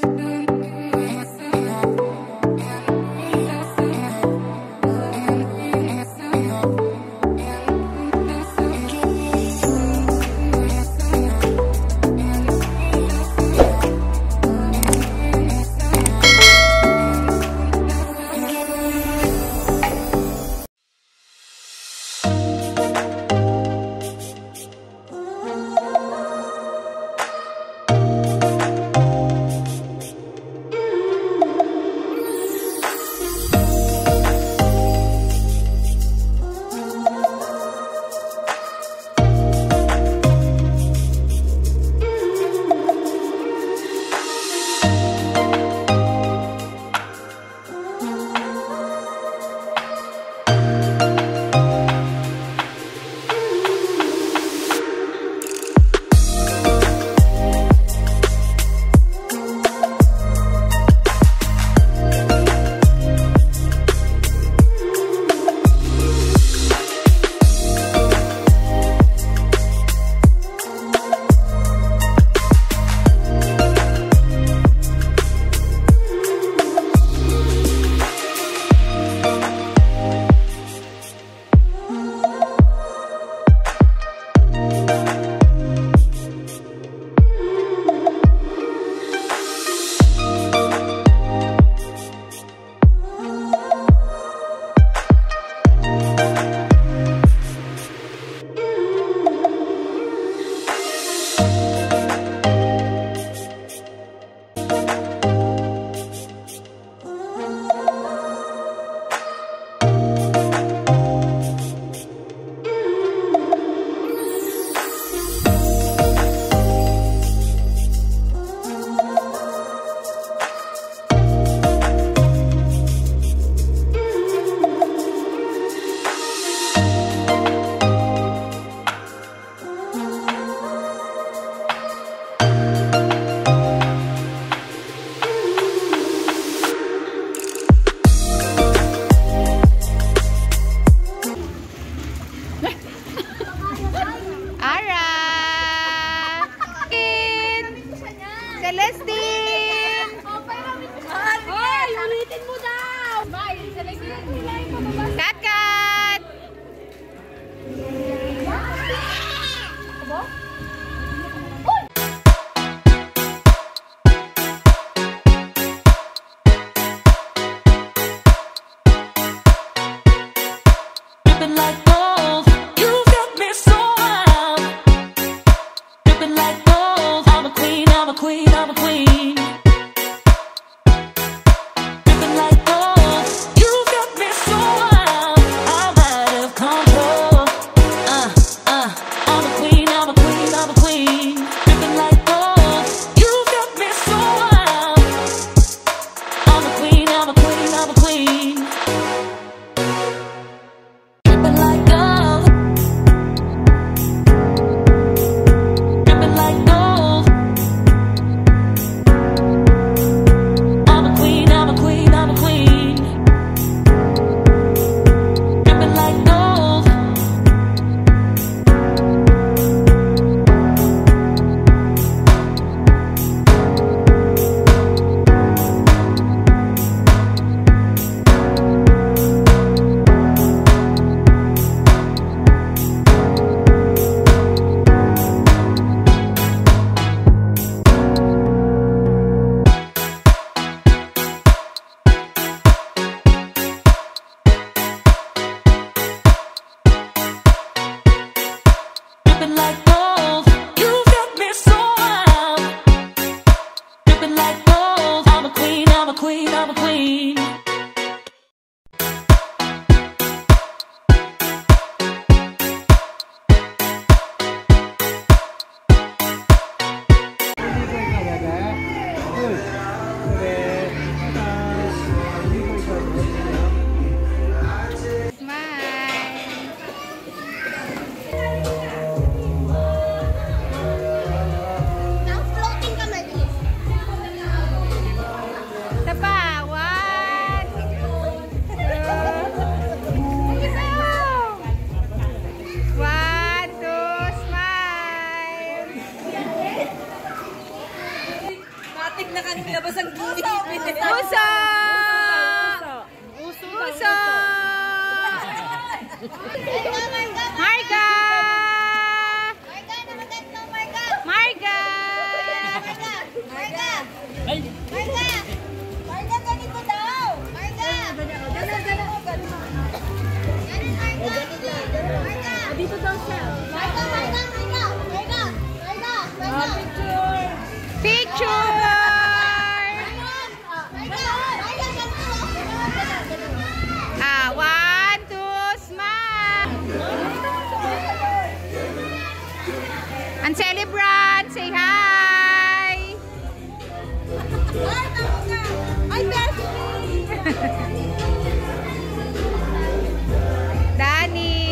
I'm a queen. Muntik na kaming labas ang gilipin. Puso! Puso! Marga! Marga! Marga, ganito daw! Marga! Dito daw siya. Picture! One, two, smile! And celebrant, say hi! Ay, Beshi! Danny!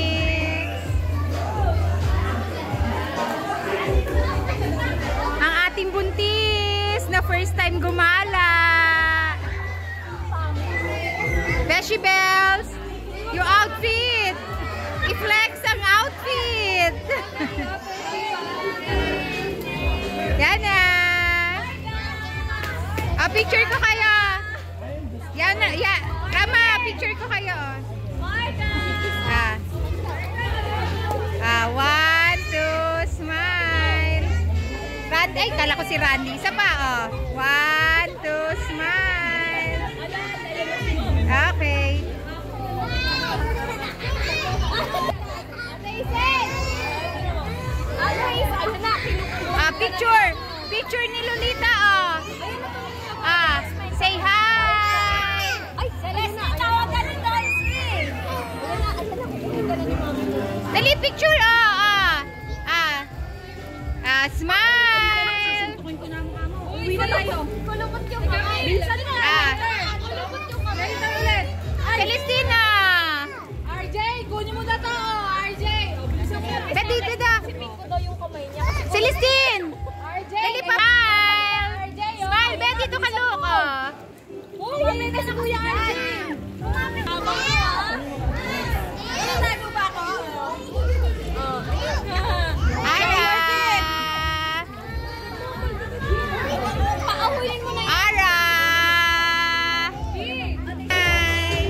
Ang ating buntis na first time gumala. Beshi Bells, your outfit! I-flex ang outfit! Yan na! Picture ko kayo! Yan na! Rama, picture ko kayo! One, two, smile! Randy, ay, kala ko si Randy. Isa pa, oh. One, two, smile! Okay. Picture! Picture ni Lolita, oh. Say hi! Ay, Celeste, tawagan ni Dolce! Dali, picture, oh. Smile! Uwi na tayo. Kulubot yung kamay. Bilsan na. Kulubot yung kamay. Celestina! RJ, kunin mo na to. RJ. Dito. Sipin ko daw yung kamay niya. Celestine! RJ. Dali pa! Smile! RJ, Smile, Ben, dito ka, look, oh. Uwi na si Kuya RJ. Tama ka. Tago ba ako? Ara! Paawuyin mo na yun. Ara! Hi!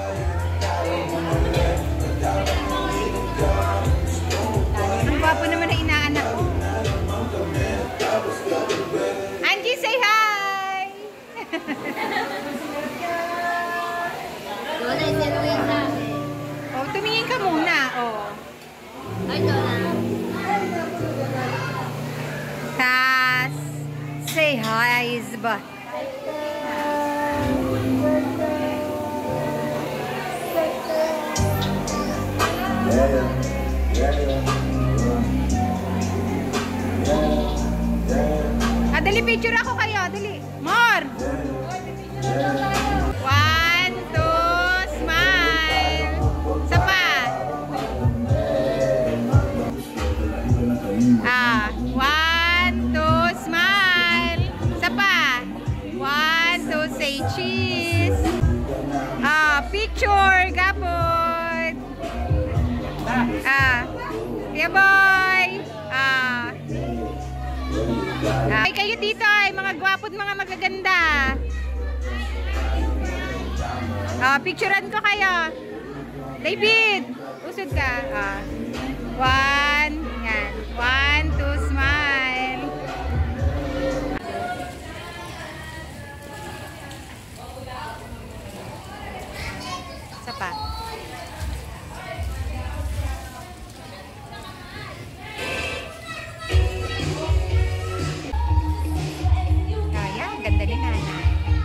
Ang gwapo naman na inaanak ko. Angie, say hi! Oh, tumingin ka muna, oh. Tas, say hi, Isba. Dali, picture ako kayo, dali. More! One, two, smile. Isa pa. One, two, smile. Isa pa. One, two, say cheese. Picture, gapon. Kuya boy. Ay, kayo dito ay mga gwapo at mga magaganda. Picturean ko kayo. David, usod ka. One, yan. One, two, smile. Isa pa. Ganda ni Nana.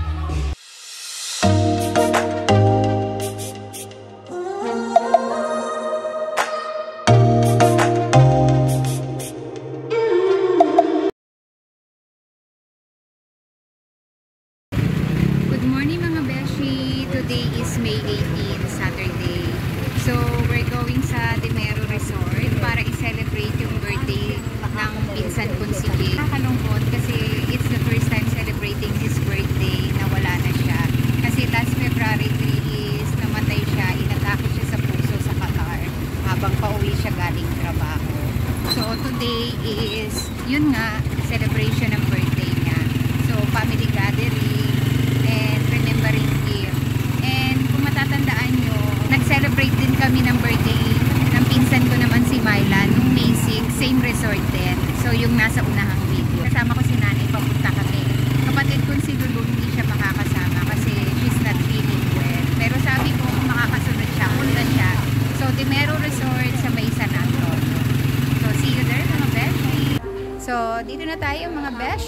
Good morning mga beshi. Today is May 18, Saturday. So we're going sa Dimero Resort para i-celebrate yung birthday ng pinsan kong si Jake. Nakakalungkot kasi it's the first time celebrating his birthday na wala na siya. Kasi last February 3 is namatay siya, inatake siya sa puso sa Qatar habang pauwi siya galing trabaho. So today is, yun nga, celebration ng birthday niya. So family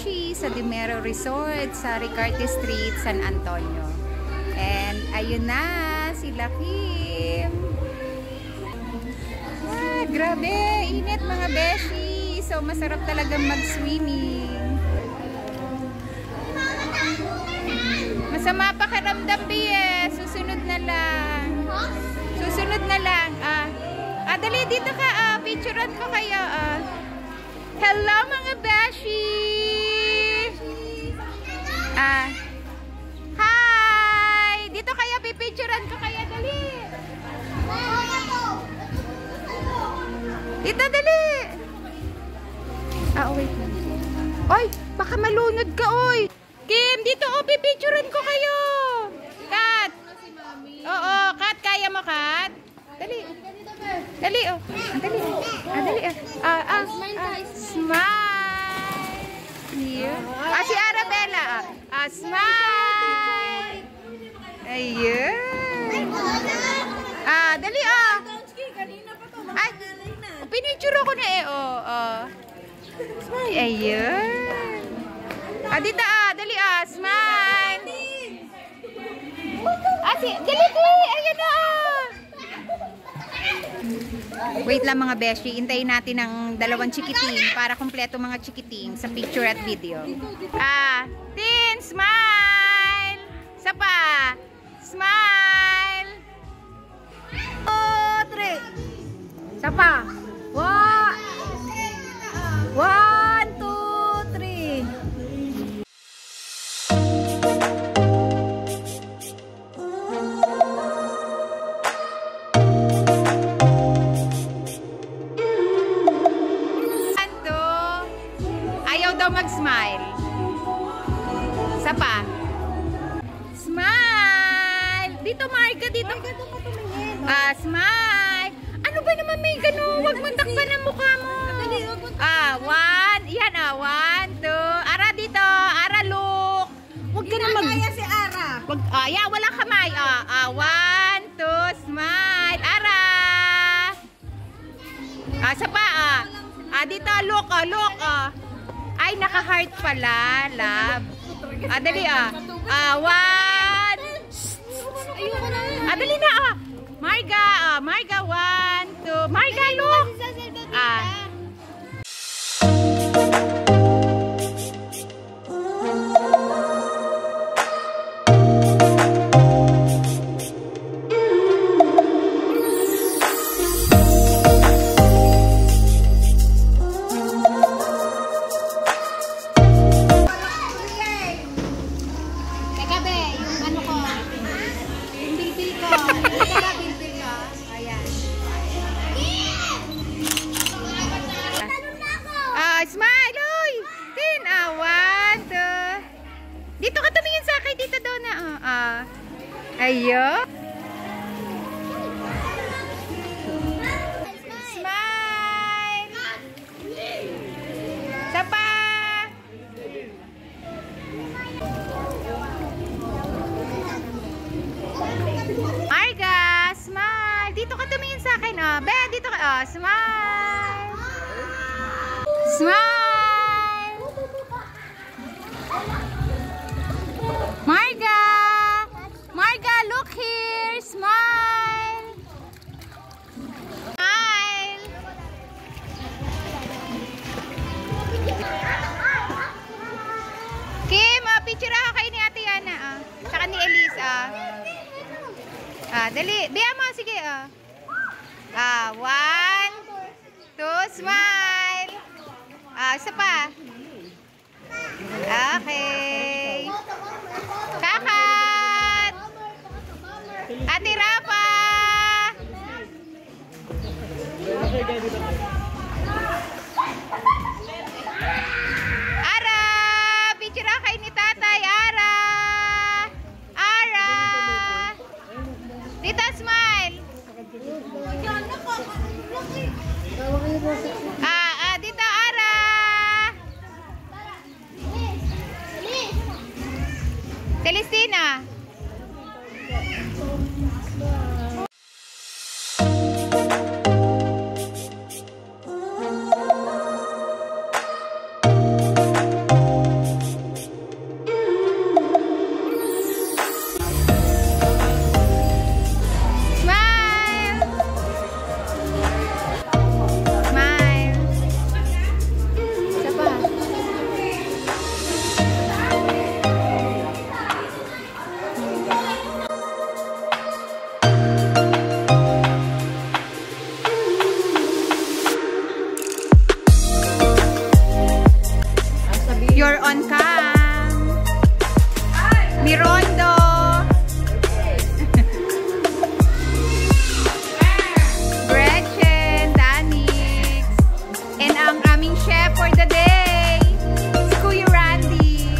Beshi sa Dimero Resort sa Ricarte Street, San Antonio. And ayun na, sila Kim. Ah, grabe, init mga Beshi. So masarap talagang mag-swimming. Masama pakiramdam, Bie. Susunod na lang. Susunod na lang. Dali, dito ka. Picturean ko kayo. Hello, mga Beshi! Hi! Dito kayo, pipicturean ko kayo. Dali! Dito, dali! Wait lang. Oy, baka malunod ka, oy! Kim, dito, pipicturean ko kayo! Kat! Oo, Kat, kaya mo, Kat? Dali. Dali, dali. Dali, smile. Yeah. Si Arabella, smile. Ayun. Dali, Ay, pinicture ko na Ayun. Dito, dali, smile. Dali, ayun na, Wait lang mga Beshi, hintayin natin ang dalawang chikiting para kumpleto mga chikiting sa picture at video. Tin, smile! Isa pa! Smile! 2, 3! Isa pa! 1, 2, 3! Mag-smile. Isa pa. Smile. Dito, Marga. Dito. Smile. Ano ba naman may gano'n? Huwag mong takpan ang mukha mo. 1. Yan, 1, 2. Ara dito. Ara, look. Huwag ka na Kaya si Ara. Wala kamay. 1, 2. Smile. Ara. Isa pa. Dito, look. Look. Ay, naka-heart pala, love. Dali, 1. Dali na, Marga, Marga, 1, 2. Marga, look. Smile, oy! Tin, 1, 2. Dito ka tumingin sa akin, dito daw na. Ayun. Smile! Isa pa! Marga, smile! Dito ka tumingin sa akin, Be, dito ka, smile! Smile! Marga! Marga, look here! Smile! Smile! Kim, picture ako kayo ni Ate Yana, Tsaka ni Elise, dali. Biya mo, sige, 1, 2, smile! Isa pa. Okay. Kakat! Ate Rafa! Ara! Picture ako kayo ni Tatay. Ara! Ara! Dito, smile! Dito, Ara! Celestina! Mirondo. Gretchen, Danix. And ang aming chef for the day, si Kuya Randy.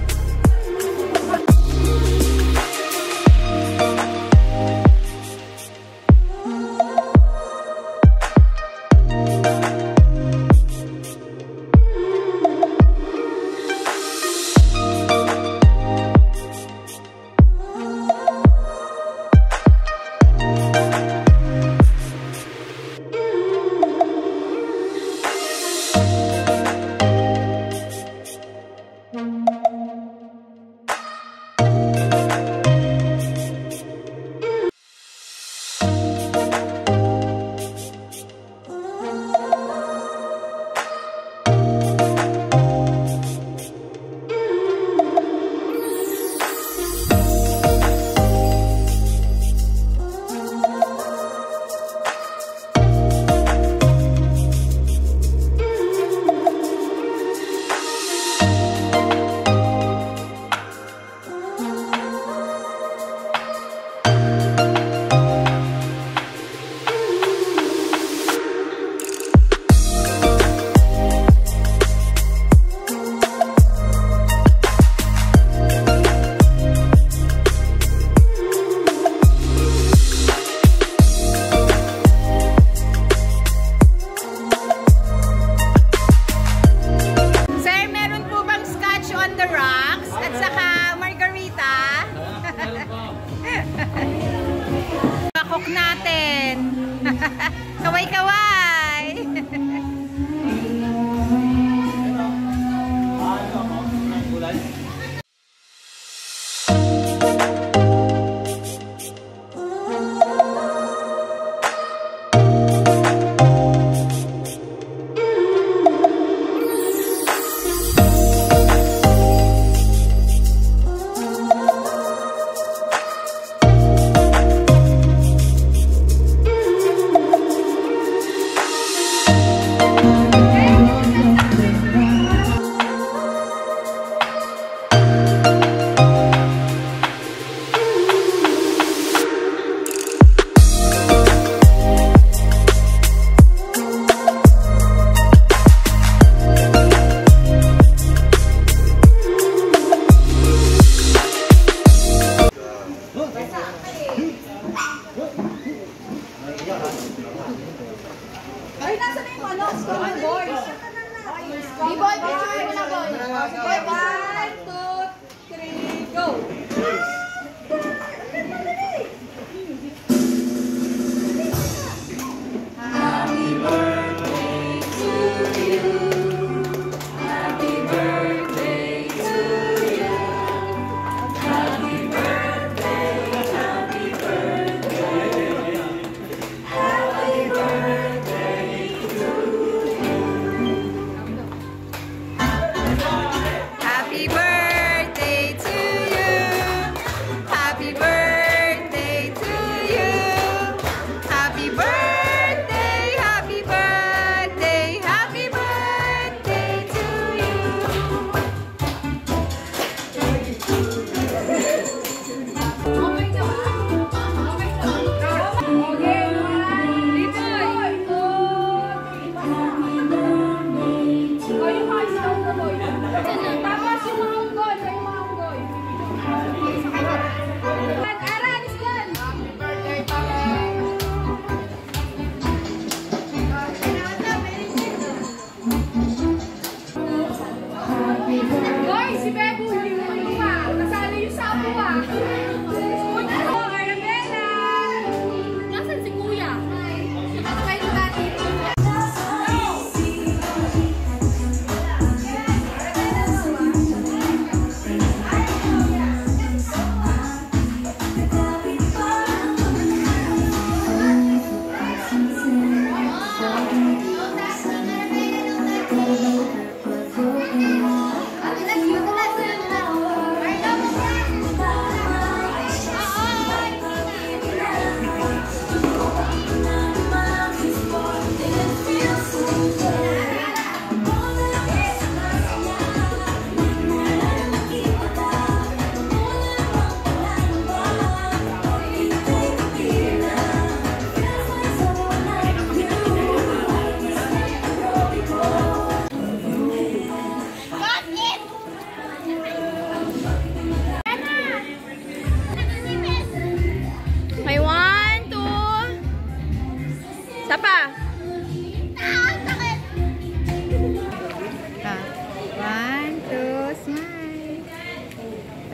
Cook natin. Kaway-kaway.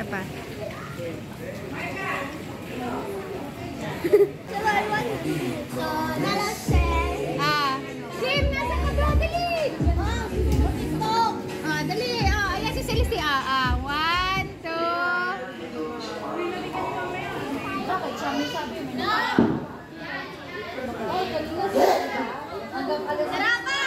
pa. So, nalasen. Sim, nasa ka ba? Dali! Dali. Ayan si Celeste. 1, 2. Bakit? Siya may sabi mo na. Sarapan!